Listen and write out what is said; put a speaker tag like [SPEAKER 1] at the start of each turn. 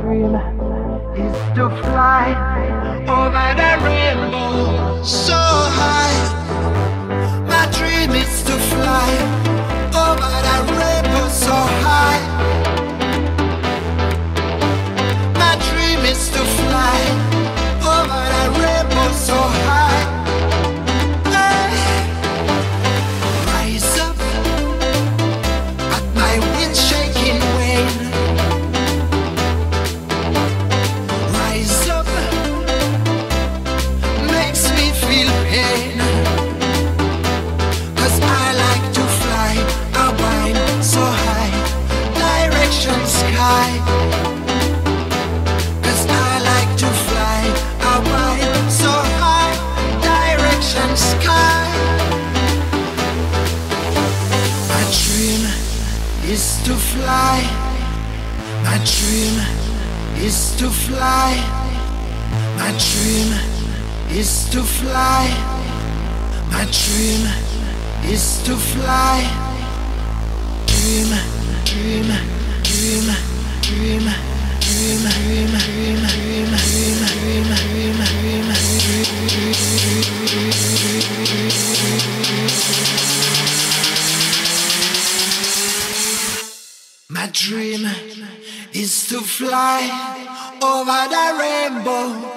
[SPEAKER 1] dream is to fly over the rainbow so high. My dream is to fly over the rainbow so high. My dream is to fly over the rainbow so high. Rise up at my wind shaking wing. Rise up makes me feel pain. 'Cause I like to fly, I wind so high, direction sky. 'Cause I like to fly, I wind so high, direction sky. My dream is to fly. My dream is to fly. My dream is to fly. My dream is to fly. Dream, dream, dream, dream, dream, dream, dream, dream, dream, dream, dream, My dream is to fly over the rainbow